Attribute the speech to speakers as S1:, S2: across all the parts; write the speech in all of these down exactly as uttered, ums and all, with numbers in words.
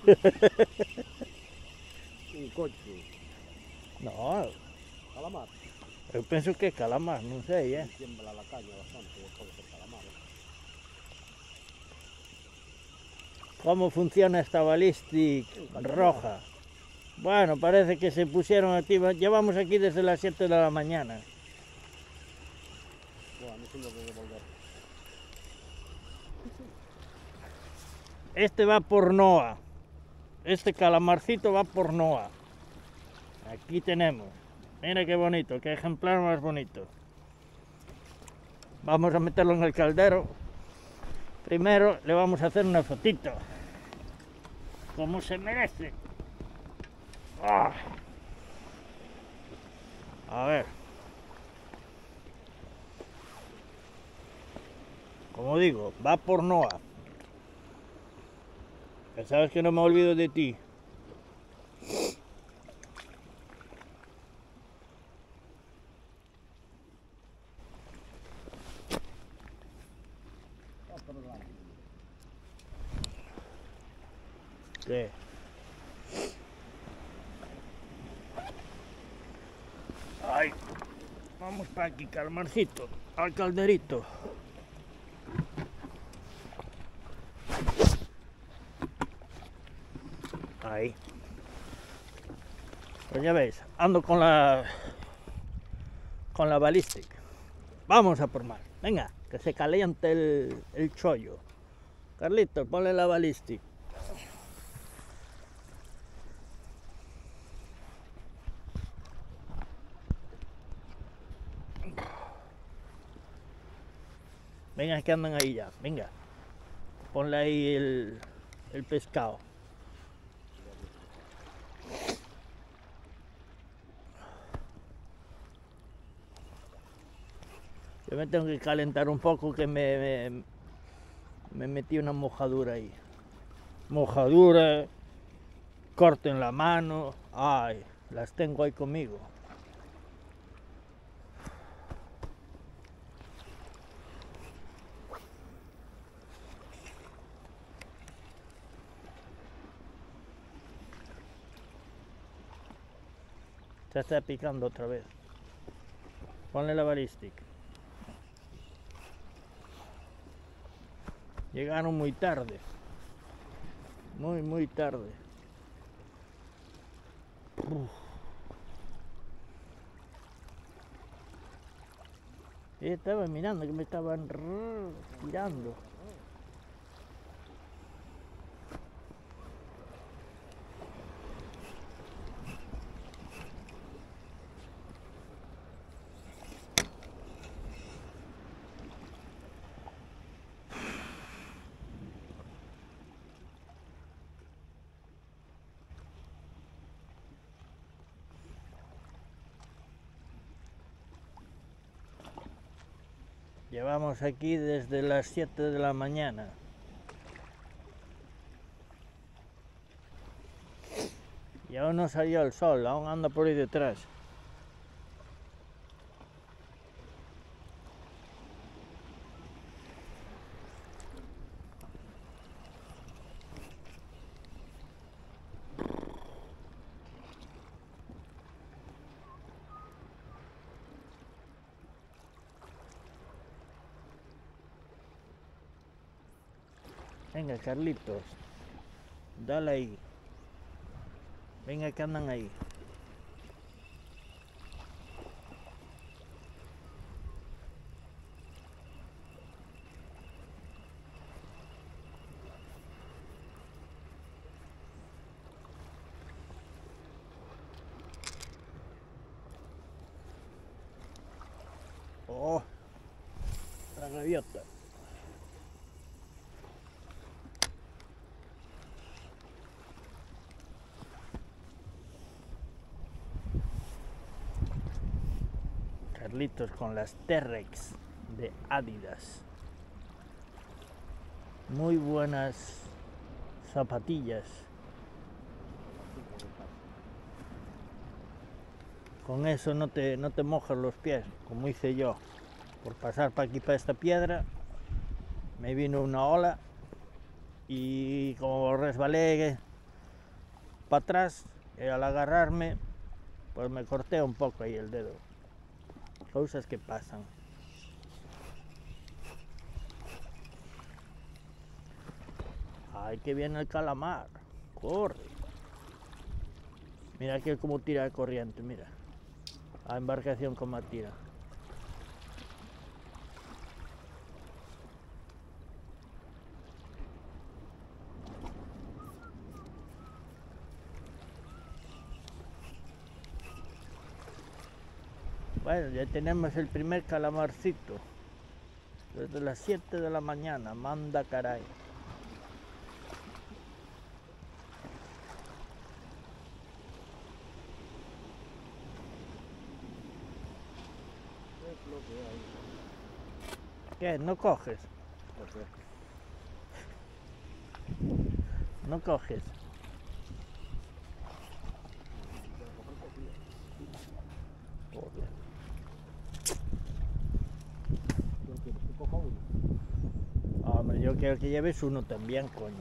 S1: Un coche.
S2: No,
S1: Calamar.
S2: eu penso que é calamar, non sei, eh.
S1: Tiembla la caña bastante, pode ser calamar. ¿Eh?
S2: Como funciona esta balística roja? Bueno, parece que se pusieron activas. Llevamos aquí desde las siete de la mañana.
S1: Bueno, eso lo de devolver.
S2: Este va por Noa. Este calamarcito va por Noa. Aquí tenemos. Mira qué bonito, qué ejemplar más bonito. Vamos a meterlo en el caldero. Primero le vamos a hacer una fotito. Como se merece. ¡Ah! A ver. Como digo, va por Noa. Ya sabes que no me olvido de ti. ¿Qué? Ay, vamos para aquí, calmarcito, al calderito. Ahí. Pues ya veis, ando con la con la balística. Vamos a por más. Venga, que se caliente el, el chollo. Carlitos, ponle la balística. Venga, que andan ahí ya. Venga. Ponle ahí el, el pescado. Yo me tengo que calentar un poco, que me, me, me metí una mojadura ahí. Mojadura, corto en la mano. Ay, las tengo ahí conmigo. Se está picando otra vez. Ponle la balística. Llegaron muy tarde. Muy, muy tarde. Uf. Y estaba mirando que me estaban tirando. Llevamos aquí desde las siete de la mañana. Y aún no salió el sol, aún anda por ahí detrás. Venga, Carlitos, dale ahí. Venga, que andan ahí. Oh, la gaviota. Carlitos con las T-Rex de Adidas. Muy buenas zapatillas. Con eso no te, no te mojas los pies, como hice yo. Por pasar para aquí, para esta piedra, me vino una ola y como resbalé para atrás y al agarrarme, pues me corté un poco ahí el dedo. Cosas que pasan. Ay, que viene el calamar. Corre. Mira que como tira de corriente, mira. La embarcación como tira. Bueno, ya tenemos el primer calamarcito. Desde las siete de la mañana, manda caray.
S1: Es lo que hay.
S2: ¿Qué? ¿No coges?
S1: Porque
S2: ¿No coges? Joder.
S1: yo quiero que coja uno.
S2: Hombre, yo quiero que lleves uno también, coño.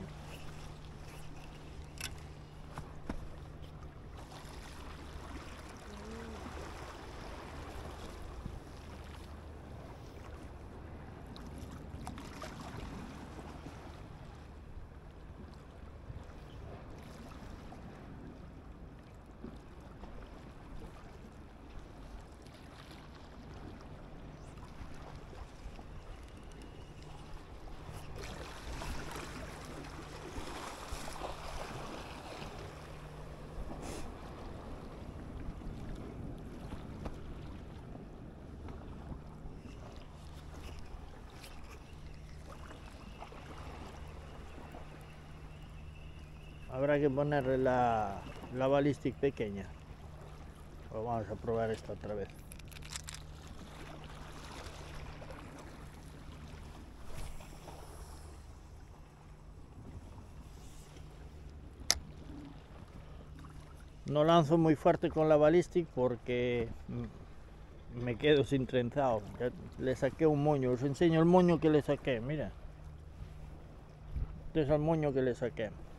S2: Habrá que ponerle la, la ballistic pequeña. Pues vamos a probar esta otra vez. No lanzo muy fuerte con la ballistic porque me quedo sin trenzado. Ya le saqué un moño, os enseño el moño que le saqué, mira. Este es el moño que le saqué.